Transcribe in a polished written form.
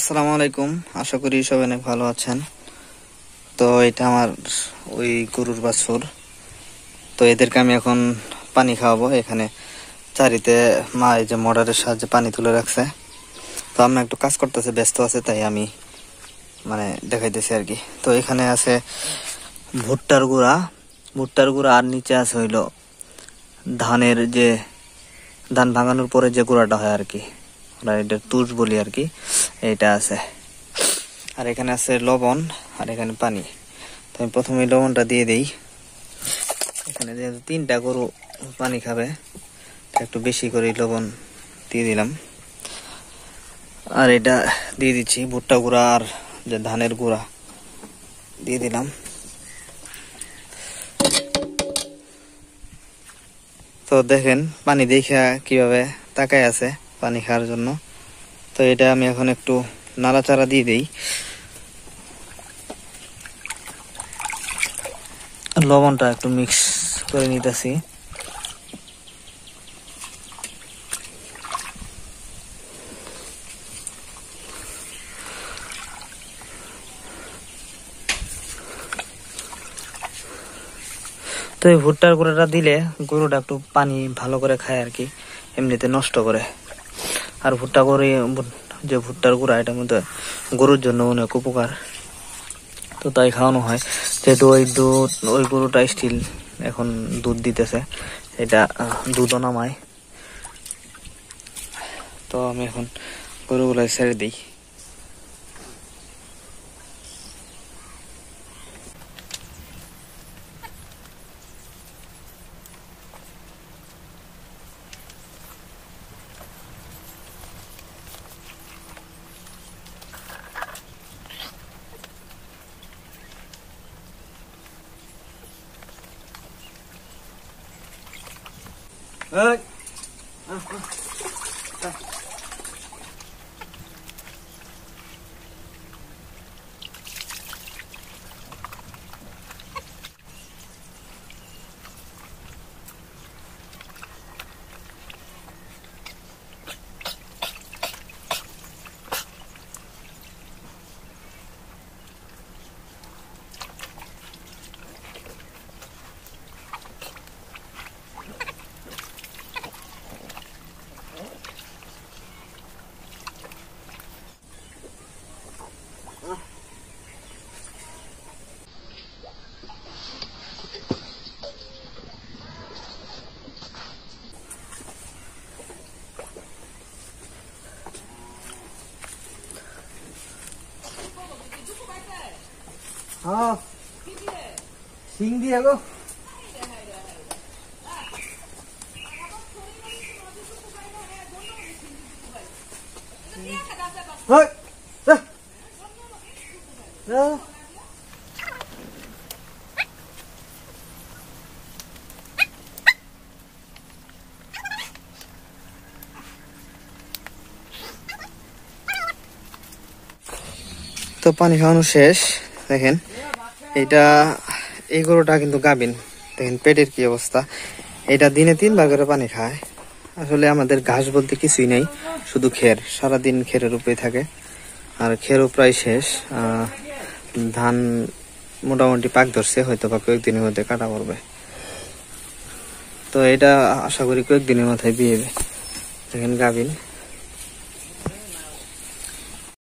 আসসালামু আলাইকুম। আশা করি সবাই অনেক ভালো আছেন। তো এটা আমার ওই গরুর বাছুর। তো এদেরকে আমি এখন পানি খাওয়াবো। এখানে চারিতে মা এই যে মোটরের সাহায্যে পানি তুলে রাখছে। তো আমি একটু কাজ করতেছে, ব্যস্ত আছে, তাই আমি দেখাইতেছি আর কি। তো এখানে আছে ভুট্টার গুঁড়া আর নিচে আছে হইলো ধানের যে ধান ভাঙানোর পরে যে গুঁড়াটা হয় আর কি, আমরা এটা তুষ বলি আর কি, এইটা আছে। আর এখানে আছে লবণ আর এখানে পানি। তো আমি প্রথমে লবণটা দিয়ে দিই। এখানে যেহেতু 3টা গরু পানি খাবে, একটু বেশি করে লবণ দিয়ে দিলাম। আর এটা দিয়ে দিচ্ছি ভুট্টা গুঁড়া আর যে ধানের গুঁড়া দিয়ে দিলাম। তো দেখেন পানি দেখা কিভাবে তাকায় আছে পানি খাওয়ার জন্য। তো এটা আমি এখন একটু নাড়াচাড়া দিয়ে দিই। লবণটা একটু মিক্স করে নিতেছি। তো এই ভুট্টার গুঁড়াটা দিলে গরুটা একটু পানি ভালো করে খায় আর কি, এমনিতে নষ্ট করে। আর ভুট্টার গুঁড়া এটার মধ্যে গরুর জন্য অনেক উপকার, তো তাই খাওয়ানো হয়। যেহেতু ওই গরুটা স্টিল এখন দুধ দিতেছে, এটা দুধও নামায়। তো আমি এখন গরুগুলো ছেড়ে দিই। हाँ सिंग दिया गो তো পানি খাওয়ানো শেষ। দেখেন এই গরুটা কিন্তু গাভীন, দেখেন পেটের কি অবস্থা। এটা দিনে 3বার করে পানি খায়। আসলে আমাদের ঘাস বলতে কিছুই নেই, শুধু খের, সারাদিন খেরের উপরে থাকে। আর খেরও প্রায় শেষ। ধান মোটামুটি পাক ধরছে, হয়তো বা কয়েকদিনের মধ্যে কাটা পড়বে। তো এটা আশা করি কয়েকদিনের মাথায় বিয়ে হবে। দেখেন গাভীন।